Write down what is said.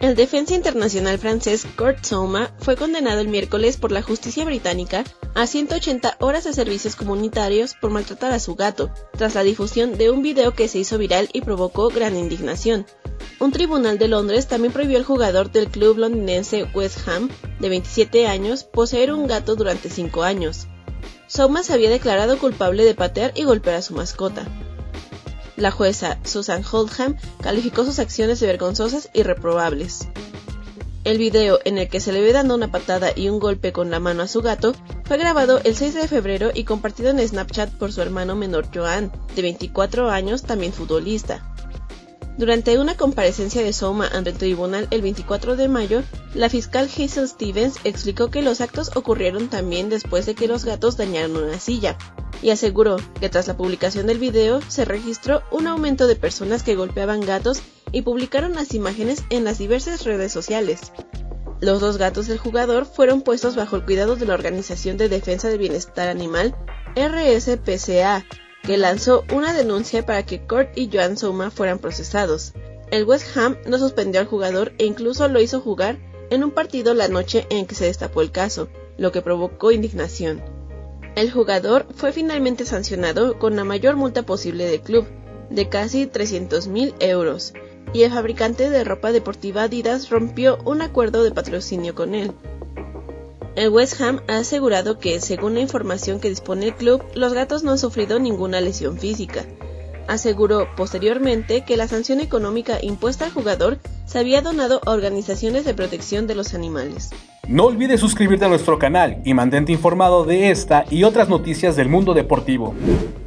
El defensa internacional francés Kurt Zouma fue condenado el miércoles por la justicia británica a 180 horas de servicios comunitarios por maltratar a su gato, tras la difusión de un video que se hizo viral y provocó gran indignación. Un tribunal de Londres también prohibió al jugador del club londinense West Ham, de 27 años, poseer un gato durante 5 años. Zouma se había declarado culpable de patear y golpear a su mascota. La jueza Susan Oldham calificó sus acciones de vergonzosas y reprobables. El video, en el que se le ve dando una patada y un golpe con la mano a su gato, fue grabado el 6 de febrero y compartido en Snapchat por su hermano menor Joan, de 24 años, también futbolista. Durante una comparecencia de Zouma ante el tribunal el 24 de mayo, la fiscal Hazel Stevens explicó que los actos ocurrieron también después de que los gatos dañaron una silla, y aseguró que tras la publicación del video se registró un aumento de personas que golpeaban gatos y publicaron las imágenes en las diversas redes sociales. Los 2 gatos del jugador fueron puestos bajo el cuidado de la Organización de Defensa del Bienestar Animal, RSPCA, que lanzó una denuncia para que Kurt y Joan Zouma fueran procesados. El West Ham no suspendió al jugador e incluso lo hizo jugar en un partido la noche en que se destapó el caso, lo que provocó indignación. El jugador fue finalmente sancionado con la mayor multa posible del club, de casi 300.000 euros, y el fabricante de ropa deportiva Adidas rompió un acuerdo de patrocinio con él. El West Ham ha asegurado que, según la información que dispone el club, los gatos no han sufrido ninguna lesión física. Aseguró posteriormente que la sanción económica impuesta al jugador se había donado a organizaciones de protección de los animales. No olvides suscribirte a nuestro canal y mantente informado de esta y otras noticias del mundo deportivo.